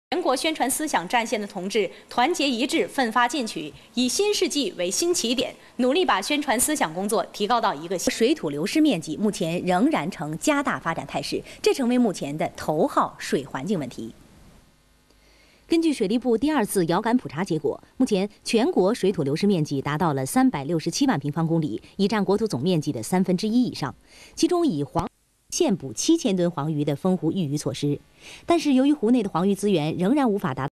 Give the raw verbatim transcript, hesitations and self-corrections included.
全国宣传思想战线的同志团结一致、奋发进取，以新世纪为新起点，努力把宣传思想工作提高到一个水土流失面积目前仍然呈加大发展态势，这成为目前的头号水环境问题。根据水利部第二次遥感普查结果，目前全国水土流失面积达到了三百六十七万平方公里，已占国土总面积的三分之一以上。其中以黄现补七千吨黄鱼的丰湖育鱼措施，但是由于湖内的黄鱼资源仍然无法达到